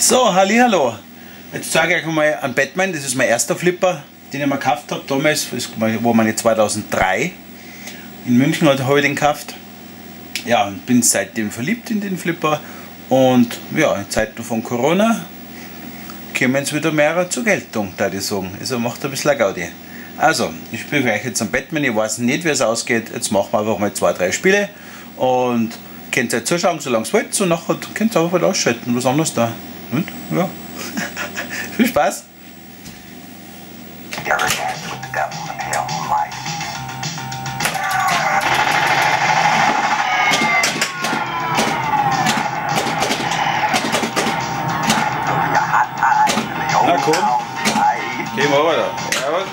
So, hallihallo. Jetzt zeige ich euch mal einen Batman. Das ist mein erster Flipper, den ich mir gekauft habe. Damals, das war meine 2003. In München habe ich den gekauft. Ja, und bin seitdem verliebt in den Flipper. Und ja, in Zeiten von Corona kommen jetzt wieder mehrere zur Geltung, da ich sagen. Also macht ein bisschen Gaudi. Also, ich spiele euch jetzt einen Batman. Ich weiß nicht, wie es ausgeht. Jetzt machen wir einfach mal 2-3 Spiele. Und könnt ihr zuschauen, solange es wollt. Und nachher könnt ihr einfach wieder ausschalten. Was anderes da. Und ja. Viel Spaß! Na komm, gehen wir weiter. Jawohl.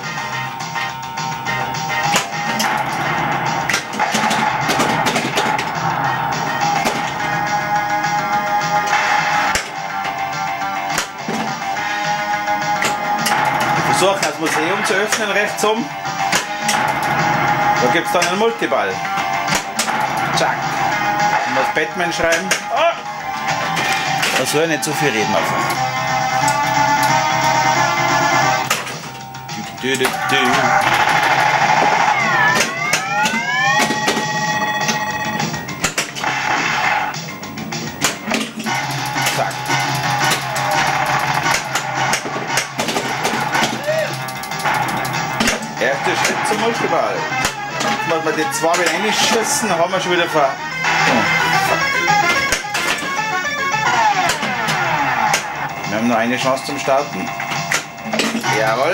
Ich versuche das Museum zu öffnen, rechts oben. Da gibt es dann einen Multiball. Zack. Und das Batman schreiben. Oh. Da soll nicht so viel reden einfach. Zack. Erster Schritt zum Multiball. Wenn wir die 2 wieder reinschießen, haben wir schon wieder ver... Wir haben noch eine Chance zum Starten. Jawohl.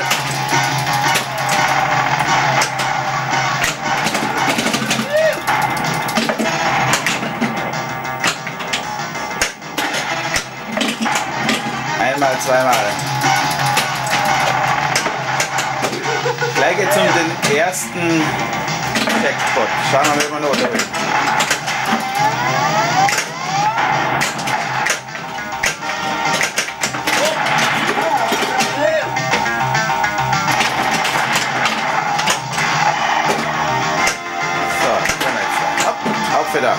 Einmal, zweimal. Gleich geht's um den ersten Jackpot. Schauen wir mal, wie man noch da will. So, komm jetzt. Hopp, auf wieder.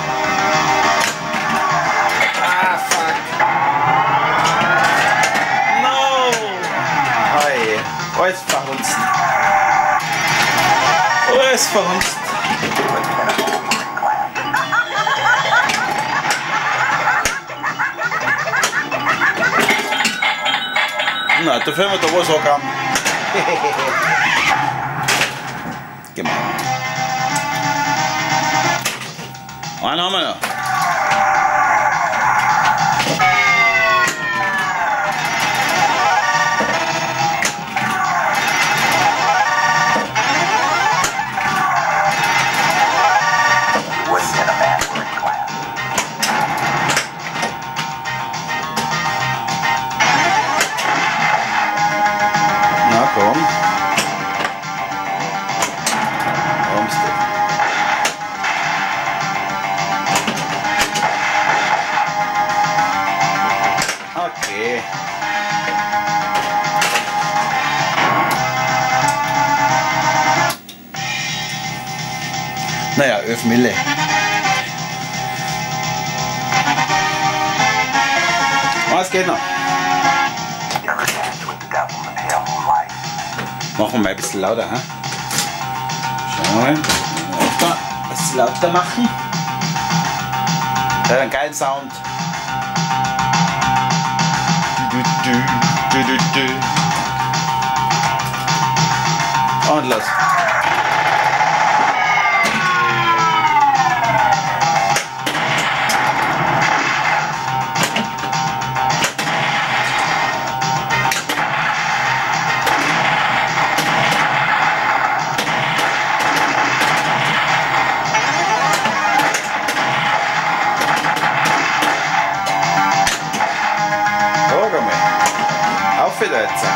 Ah, fuck. No! Hey, alles verhunzt. Alles verhunzt. Na, dafür haben wir da was angehauen. Gemein. Einen haben wir noch. Na komm. Kommst du. Okay. Naja, 11 Mille. Was geht noch? Machen wir mal ein bisschen lauter, ha? Schauen wir mal. Ein bisschen lauter machen. Der hat einen geilen Sound. Und los. Auf wieder jetzt.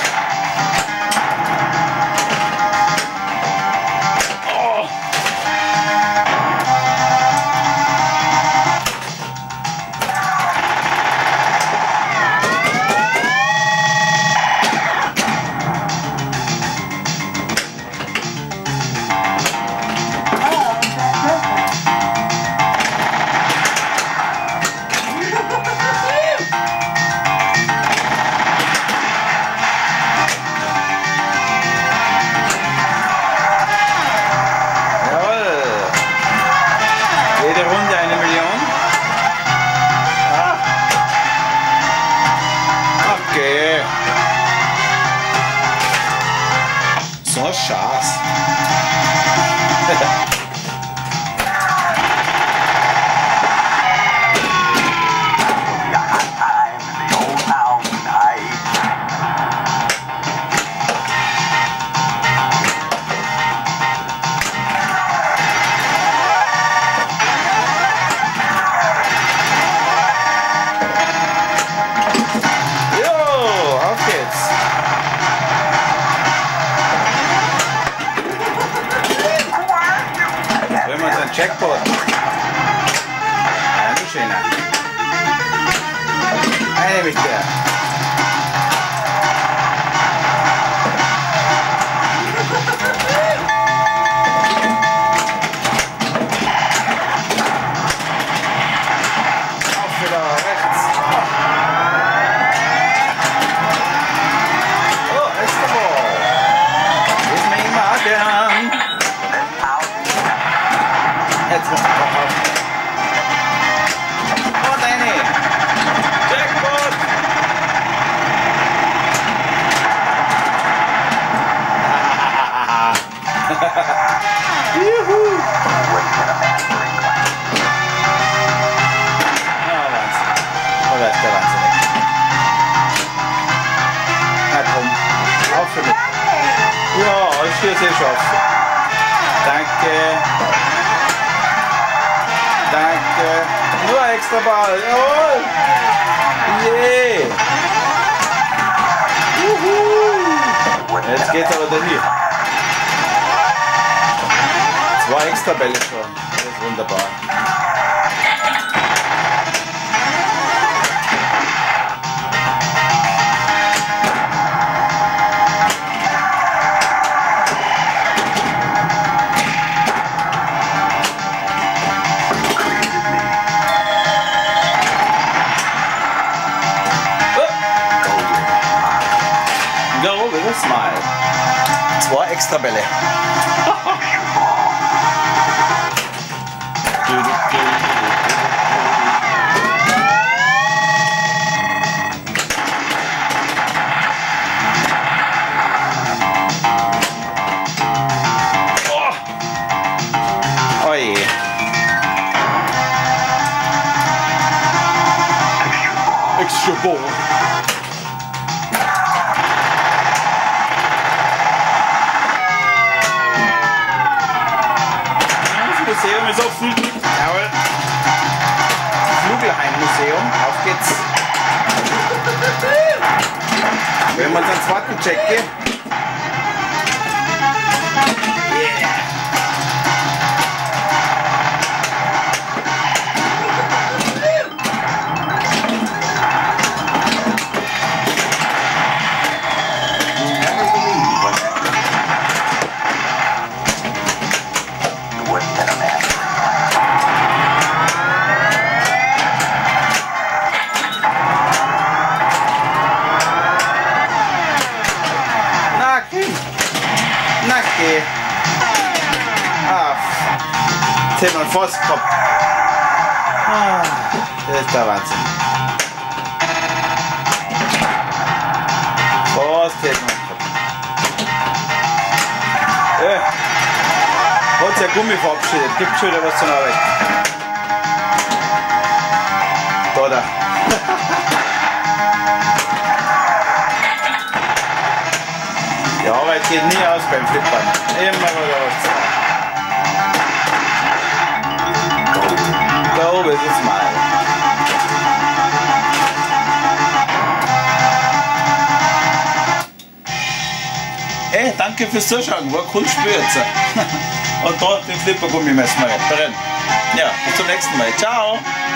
Oh. Schaß. Jackpot. Ja, nicht schöner. Eine mit der. Auf wieder rechts. Oh, extra Ball. Ist mir immer gern. Jetzt muss ich noch auf. Und eine. Jackpot! Juhu! Ja, Wahnsinn. Oh, das ist der Wahnsinn. Na komm, auf für mich. Ja, ich stehe sehr scharf. Danke. Danke. Nur ein extra Ball. Jawohl. Yeah. Juhu. Jetzt geht's aber dahin. 2 extra Bälle schon. Das ist wunderbar. Go with a smile. 2 extra Bälle. Oh je. Extra Ball. Das Museum ist offen. Jawohl. Flugelheim-Museum. Auf geht's. Wenn wir uns einen zweiten checken. Yeah. Nacke. Ah, jetzt hätten wir einen Fass gehabt. Ah, das ist der Wahnsinn. Fast hätten wir gehabt. Hat sich ein Gummi verabschiedet. Gibt schon wieder was zum Arbeiten. Da. Die Arbeit geht nie aus beim Flippern. Immer wieder was zu machen. Go with a smile. Hey, danke fürs Zuschauen. War cool Spiel jetzt. Und da den Flippergummi messen wir reparieren. Ja, bis zum nächsten Mal. Ciao.